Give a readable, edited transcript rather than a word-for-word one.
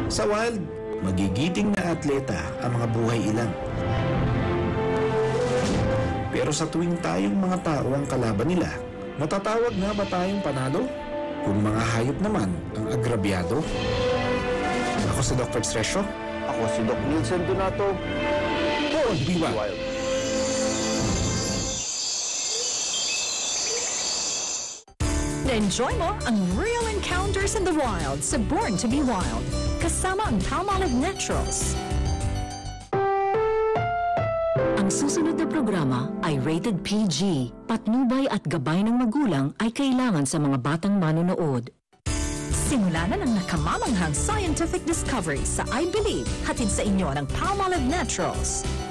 Sa wild, magigiting na atleta ang mga buhay ilan. Pero sa tuwing tayong mga tao ang kalaban nila, matatawag nga ba tayong panalo? Kung mga hayop naman ang agrabyado? Ako si Dr. Estresio. Ako si Doc Nielsen Donato. To Be Wild. Na-enjoy mo ang real encounters in the wild sa Born to Be Wild. Kasama ang Palmolive Naturals. Ang susunod na programa ay rated PG. Patnubay at gabay ng magulang ay kailangan sa mga batang manonood. Simula na ng nakamamanghang scientific discovery sa I Believe, hatid sa inyo ng Palmolive Naturals.